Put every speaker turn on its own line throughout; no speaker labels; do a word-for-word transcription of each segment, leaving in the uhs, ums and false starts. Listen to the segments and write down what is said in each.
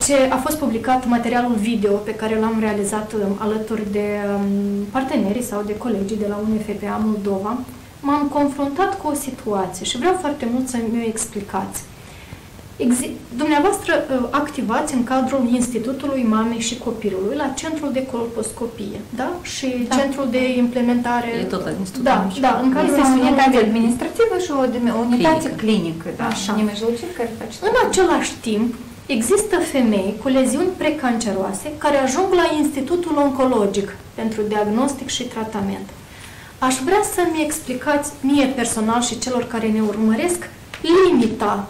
ce a fost publicat materialul video pe care l-am realizat alături de partenerii sau de colegii de la U N F P A Moldova, m-am confruntat cu o situație și vreau foarte mult să mi-o explicați. Exi Dumneavoastră activați în cadrul Institutului Mamei și Copilului la Centrul de Colposcopie, da? Și da. Centrul de implementare...
E tot la Institutul
da, da, în care
este o unitate administrativă și o unitate clinică. Da.
Așa.
Care face
în același timp, există femei cu leziuni precanceroase care ajung la Institutul Oncologic pentru diagnostic și tratament. Aș vrea să-mi explicați mie personal și celor care ne urmăresc limita.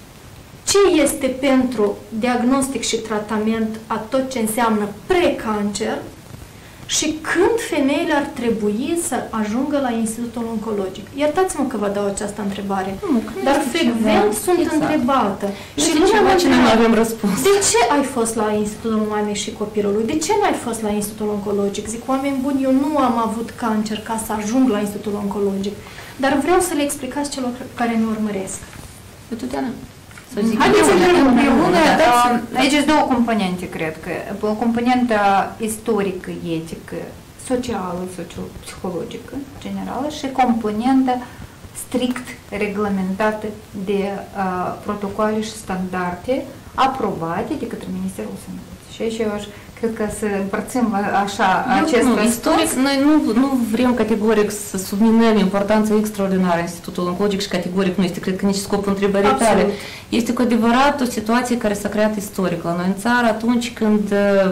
Ce este pentru diagnostic și tratament a tot ce înseamnă precancer și când femeile ar trebui să ajungă la Institutul Oncologic? Iertați-mă că vă dau această întrebare, nu, dar frecvent sunt exact. întrebată.
Nu și ceva ce nu avem răspuns.
De ce ai fost la Institutul Mamei și Copilului? De ce n-ai fost la Institutul Oncologic? Zic, oameni buni, eu nu am avut cancer ca să ajung la Institutul Oncologic, dar vreau să le explicați celor care ne urmăresc.
Eu Tatiana.
Haideți să împreună, aici sunt două componente, cred că. O componentă istorică, etică, socială, sociopsihologică, generală, și componentă strict reglementată de uh, protocoale și standarde aprobate de către Ministerul Sănătății. Și aici eu aș, cred că să împărțim așa
eu
acest
nu, istoric, noi nu, nu vrem categoric să subminăm importanța extraordinară a Institutului Oncologic și categoric nu este, cred că nici scopul întrebării tale. Este cu adevărat o situație care s-a creat istoric la noi în țară atunci când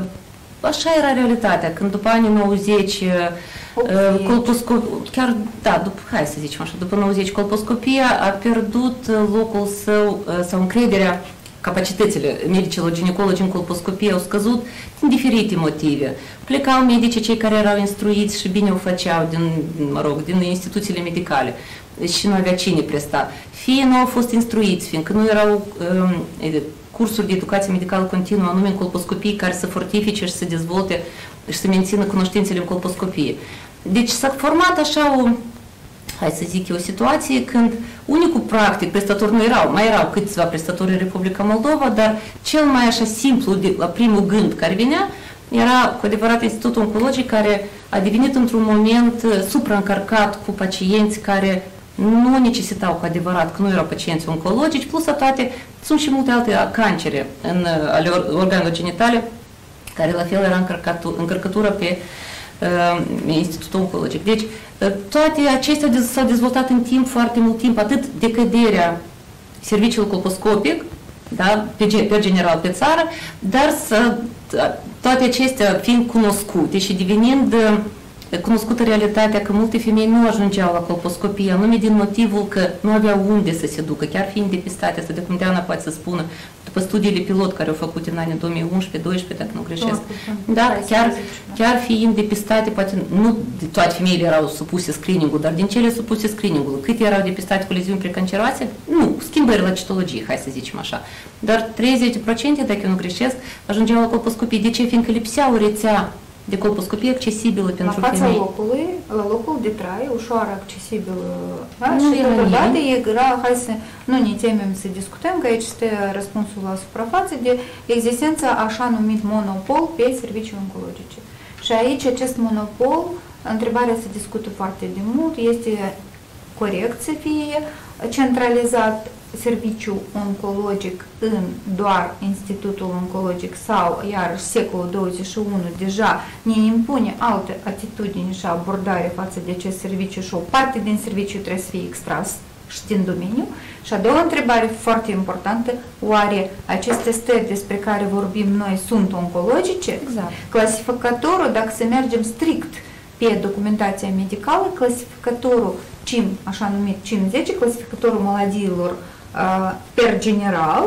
așa era realitatea, când după anii nouăzeci colposcopia, chiar, da, după, hai să zicem așa, după nouăzeci colposcopia a pierdut locul său sau încrederea. Capacitățile medicilor ginecologi în colposcopie au scăzut din diferite motive. Plecau medicii cei care erau instruiți și bine o făceau din, mă rog, din instituțiile medicale și nu avea cine presta. Fie nu au fost instruiți, fiindcă nu erau um, cursuri de educație medicală continuă, anume în colposcopie, care să fortifice și să dezvolte și să mențină cunoștințele în colposcopie. Deci s-a format așa o, hai să zic eu, o situație când unicul practic prestator nu erau, mai erau câțiva prestatori în Republica Moldova, dar cel mai așa simplu, de, la primul gând care venea, era cu adevărat Institutul Oncologic, care a devenit într-un moment supraîncărcat cu pacienți care nu necesitau cu adevărat, că nu erau pacienți oncologici, plus a toate, sunt și multe alte cancere în, ale organelor genitale, care la fel era încărcătură pe uh, Institutul Oncologic. Deci, toate acestea s-au dezvoltat în timp, foarte mult timp, atât decăderea serviciului colposcopic, da, pe, pe general pe țară, dar să, toate acestea fiind cunoscute și devenind cunoscută realitatea că multe femei nu ajungeau la colposcopie, anume din motivul că nu aveau unde să se ducă, chiar fiind depistate, asta de cum Diana poate să spună, după studiile pilot care au făcut în anii două mii unsprezece doisprezece, dacă nu greșesc, da, chiar, chiar fiind depistate, poate nu toate femeile erau supuse screening-ul, dar din cele supuse screening-ul, câte erau depistate cu leziuni precanceroase? Nu, schimbări la citologie, hai să zicem așa. Dar treizeci la sută, dacă eu nu greșesc, ajungeau la colposcopie. De ce? Fiindcă lipsea o rețea de colposcopie accesibilă pentru
femei.
La fața
locului, la locul de trai, ușor accesibil. Da? Și totodată era, hai să nu ne temem să discutăm, că aici este răspunsul la suprafață, de existența așa numit monopol pe servicii oncologice. Și aici acest monopol, întrebarea se discută foarte de mult, este corect să fie centralizat serviciu oncologic în doar Institutul Oncologic sau, iarăși, secolul douăzeci și unu deja ne impune altă atitudine și abordare față de acest serviciu și o parte din serviciu trebuie să fie extras și din domeniu. Și a doua întrebare foarte importantă, oare aceste stări despre care vorbim noi sunt oncologice?
Exact.
Clasificatorul, dacă să mergem strict pe documentația medicală, clasificatorul C I M, așa numit C I M zece, clasificatorul maladiilor per general,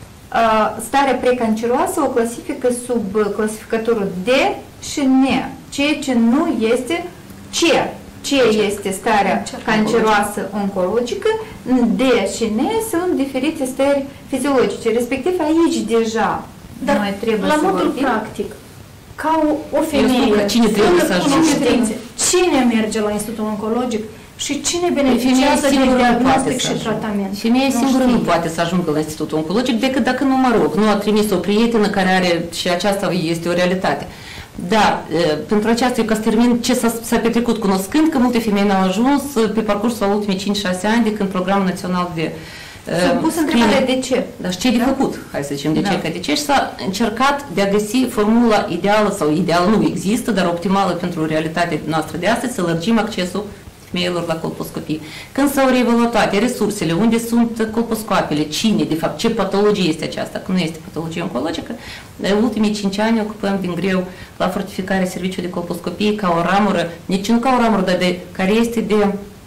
starea precanceroasă o clasifică sub clasificatorul D și N, ceea ce nu este C. C este starea canceroasă oncologică, D și N sunt diferite stări fiziologice, respectiv aici deja
dar
noi trebuie
la
să
modul
vorbim.
practic, ca o, o femeie,
cine trebuie să ajungă?
cine merge la Institutul Oncologic, Și cine beneficiază de diagnostic și tratament?
Femeia singură nu poate să ajungă la Institutul Oncologic decât dacă nu, mă rog, nu a trimis o prietenă care are, și aceasta este o realitate. Dar pentru aceasta, eu ca să termin ce s-a petrecut cunoscând că multe femei n-au ajuns pe parcursul ultimii cinci șase ani de când Programul Național de
S-a pus întrebarea de ce.
Dar și ce de făcut, hai să zicem, de ce, că de ce și s-a încercat de a găsi formula ideală, sau ideală nu există, dar optimală pentru realitatea noastră de astăzi, să lărgim accesul femeilor la colposcopii. Când s-au reevaluat toate resursele, unde sunt colposcoapele, cine, de fapt, ce patologie este aceasta, că nu este patologie oncologică, în ultimii cinci ani ocupăm din greu la fortificarea serviciului de colposcopie ca o ramură, nici nu ca o ramură, dar de, care este de,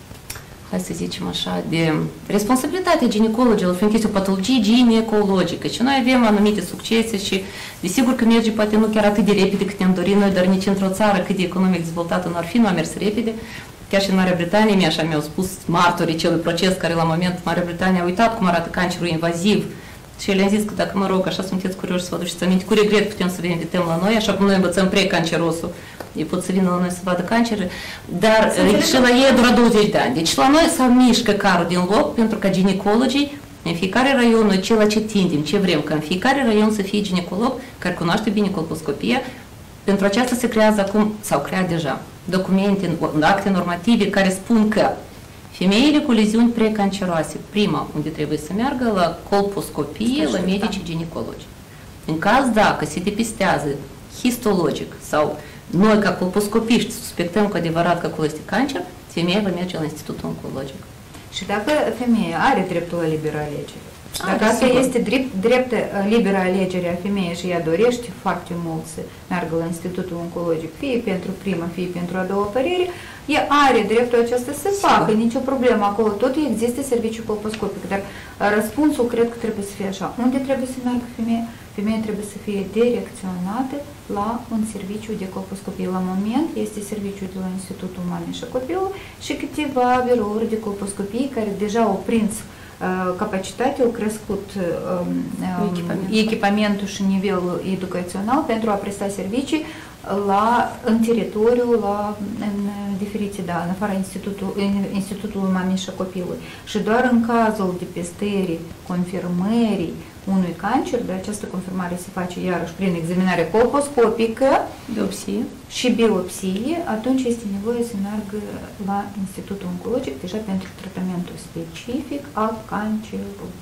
hai să zicem așa, de responsabilitatea ginecologilor, fiindcă este o patologie ginecologică și noi avem anumite succese și desigur că merge poate nu chiar atât de repede cât ne-am dorit noi, dar nici într-o țară cât de economic dezvoltată nu ar fi, nu a mers repede. Chiar și în Marea Britanie, mi așa mi-au spus martorii celui proces care la moment Marea Britanie a uitat cum arată cancerul invaziv și le-am zis că dacă, mă rog, așa sunteți curioși să vă aduceți aminte, cu regret putem să vă invităm la noi, așa cum noi învățăm precancerosul, ei pot să vină la noi să vadă cancer, dar și la ei dura douăzeci de ani. Deci la noi s-a mișcă carul din loc pentru ca ginecologii în fiecare raion, noi ce la ce tindem, ce vrem, ca în fiecare raion să fie ginecolog care cunoaște bine colposcopia. Pentru aceasta se creează acum, sau creat deja, documente, acte normative care spun că femeile cu leziuni precanceroase, prima unde trebuie să meargă la colposcopie, la medici ginecologi. În caz dacă se depistează histologic sau noi ca colposcopiști suspectăm cu adevărat că acolo este cancer, femeia va merge la Institutul Oncologic.
Și dacă femeia are dreptul la liberă alegere, dacă asta este drept, drept liberă alegere a femeii și ea dorește foarte mult să meargă la Institutul Oncologic, fie pentru prima, fie pentru a doua părere, ea are dreptul acesta să facă, nicio problemă acolo, tot există serviciu colposcopic, dar răspunsul cred că trebuie să fie așa. Unde trebuie să meargă femeia? Femeia trebuie să fie direcționată la un serviciu de colposcopie. La moment este serviciul de la Institutul Mamei și Copilul și câteva birouri de colposcopie care deja au prins capacitatea, au crescut echipamentul. echipamentul și nivelul educațional pentru a presta servicii la, în teritoriu, la, în diferite, da, în afara institutul, în Institutul Mamei și Copilului. Și doar în cazul depistării, confirmării unui cancer, de această confirmare se face iarăși prin examinare colposcopică,
biopsie
și biopsie, atunci este nevoie să meargă la Institutul Oncologic deja pentru tratamentul specific al cancerului.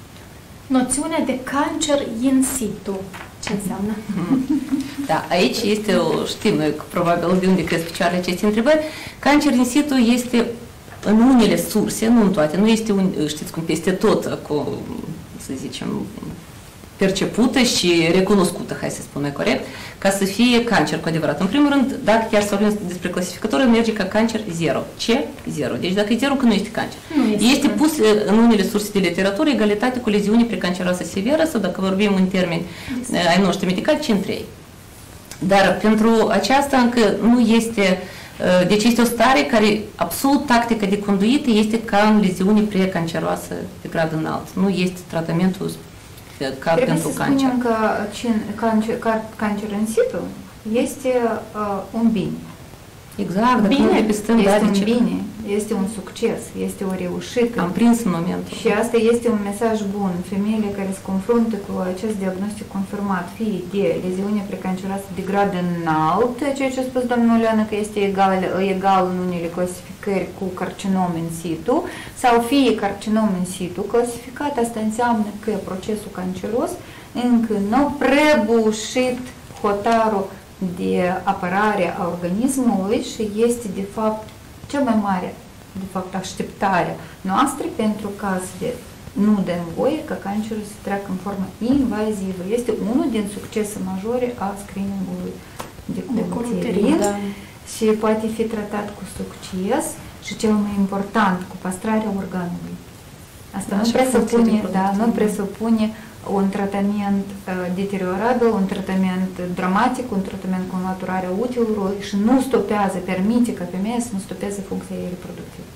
Noțiunea de cancer in situ, ce înseamnă?
Da, aici este o, știm noi probabil de unde cresc picioarele aceste întrebări, cancer in situ este în unele surse, nu în toate, nu este, un, știți cum, peste tot, acolo, să zicem, percepută și recunoscută, hai să spun mai corect, ca să fie cancer cu adevărat. În primul rând, dacă chiar să vorbim despre clasificator, merge ca cancer zero. Ce? Zero. Deci dacă e zero, că nu este cancer. Nu este, este pus în unele surse de literatură egalitate cu leziune precanceroasă severă sau, dacă vorbim în termeni ai noștri medicali, C trei. Dar pentru aceasta încă nu este. Deci este o stare care, absolut tactică de conduită, este ca în leziune precanceroasă de grad înalt. Nu este tratamentul ca
Trebuie
pentru
să
cancer.
spunem că cancer, cancer în situ este uh, un bine.
Exact, dacă
bine,
nu depistăm,
este
da,
un
ce...
bine, este un succes, este o reușită.
Am prins în momentul.
Și asta este un mesaj bun. Femeile care se confruntă cu acest diagnostic confirmat, fie de leziune precanceroasă de grad înalt, ceea ce a spus domnul Leana că este egal, egal în unele clasificări cu carcinom in situ, sau fie carcinom in situ clasificat, asta înseamnă că procesul canceros încă nu a prăbușit hotarul de apărare a organismului și este de fapt cea mai mare de fapt așteptarea noastră pentru ca să nu dăm voie ca cancerul să treacă în formă invazivă. Este unul din succese majore a screening-ului de coluterin da. Și poate fi tratat cu succes și cel mai important, cu păstrarea organului. Asta nu presupune, da, nu presupune un tratament uh, deteriorabil, un tratament dramatic, un tratament cu înlăturarea utilului și nu stopează, permite ca femeia să nu stopeze funcția ei reproductivă.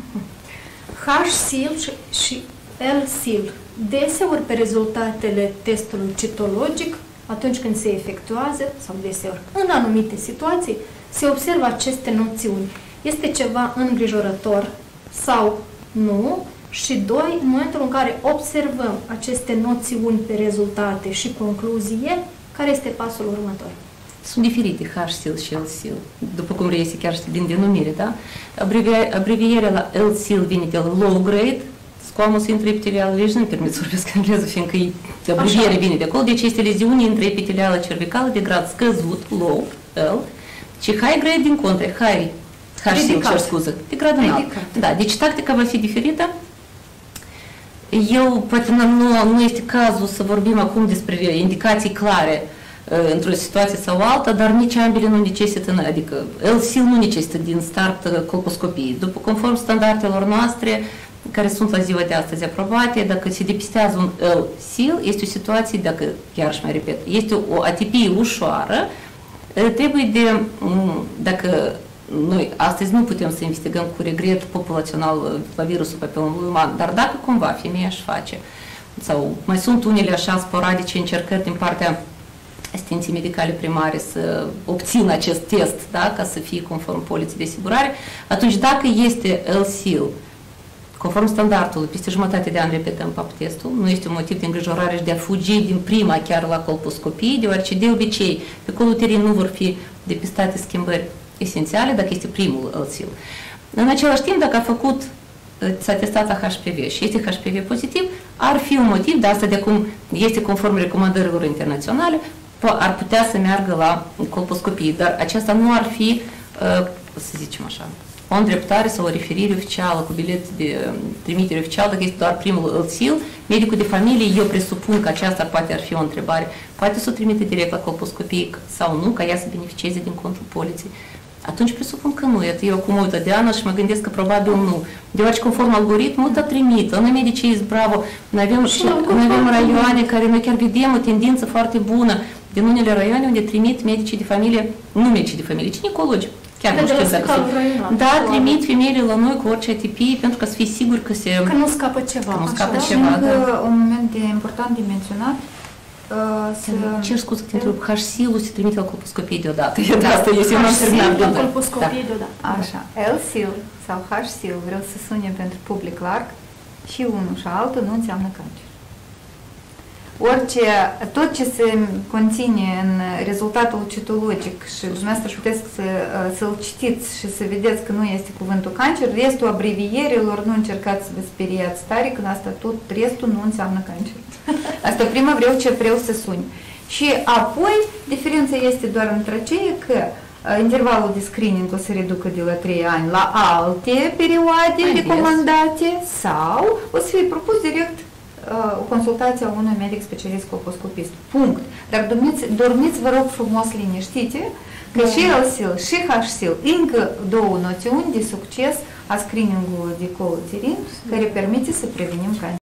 H-S I L și L-S I L deseori pe rezultatele testului citologic, atunci când se efectuează, sau deseori în anumite situații, se observă aceste noțiuni. este ceva îngrijorător sau nu? Și doi, în momentul în care observăm aceste noțiuni pe rezultate și concluzie, care este pasul următor?
Sunt diferite, H-SIL și L-SIL, după cum reiese chiar și din denumire, da? Abrevia, abrevierea la L-SIL vine de la Low Grade, Squamous Intraepithelial Lesion, permit să vorbesc engleză, fiindcă abrevierea vine de acolo, deci este leziune intraepithelială cervicală de grad scăzut, Low, L, și High Grade din contră, High, H-SIL, cer scuză, de grad înalt. Da, deci tactica va fi diferită. Eu, poate nu, nu este cazul să vorbim acum despre indicații clare într-o situație sau alta, dar nici ambele nu necesită, adică L-SIL nu necesită din start colposcopii. După conform standardelor noastre, care sunt la ziua de astăzi aprobate, dacă se depistează un L-SIL, este o situație, dacă, chiar și mai repet, este o atipie ușoară, trebuie de, dacă noi astăzi nu putem să investigăm cu regret populațional la virusul papilomului uman, dar dacă cumva femeia își face, sau mai sunt unele așa sporadice încercări din partea asistenții medicale primare să obțină acest test, da, ca să fie conform poliței de asigurare, atunci dacă este L-SIL, conform standardului, peste jumătate de an repetăm pap testul, nu este un motiv de îngrijorare și de a fugi din prima chiar la colposcopie, deoarece de obicei pe col uterin nu vor fi depistate schimbări esențiale dacă este primul L-SIL. În același timp, dacă a făcut, s-a testat la H P V și este H P V pozitiv, ar fi un motiv, de asta de acum este conform recomandărilor internaționale, ar putea să meargă la colposcopie, dar aceasta nu ar fi, să zicem așa, o îndreptare sau o referire oficială cu bilet de trimitere oficială, dacă este doar primul L-SIL, medicul de familie, eu presupun că aceasta poate ar fi o întrebare, poate să o trimite direct la colposcopie sau nu, ca ea să beneficieze din contul poliției. Atunci presupun că nu. Eu acum mă uit de Ana și mă gândesc că probabil nu. Deoarece conform algoritmul, da trimită. Noi medicii, bravo, noi avem, și noi avem raioane care noi chiar vedem o tendință foarte bună din unele raioane unde trimit medicii de familie, nu medicii de familie, ginecologi. Chiar nu știu dacă sunt. Da, trimit femeile la noi cu orice atipie pentru ca să fii sigur că se...
Că nu scapă ceva.
Că nu scapă ceva, da.
Un moment de important de menționat.
Să... Cer scuze că te întreb, H-SIL-ul se trimite la colposcopie deodată. De asta este un
H-SIL la colposcopie deodată.
Așa. L-SIL sau H-SIL, vreau să sune pentru public larg, și unul și altul nu înseamnă cancer. Orice, tot ce se conține în rezultatul citologic și dumneavoastră puteți să, să-l citiți și să vedeți că nu este cuvântul cancer, restul abrevierilor nu încercați să vă speriați tare, când asta tot, restul nu înseamnă cancer. Asta prima vreau ce vreau să suni. Și apoi, diferența este doar între aceea că intervalul de screening o să reducă de la trei ani la alte perioade recomandate sau o să fie propus direct o consultație a unui medic specialist colposcopist. Punct. Dar dormiți, dormiți, vă rog frumos, liniștite, că și L-SIL și H-SIL încă două noțiuni de succes a screening-ului de col uterin care permite să prevenim cancer.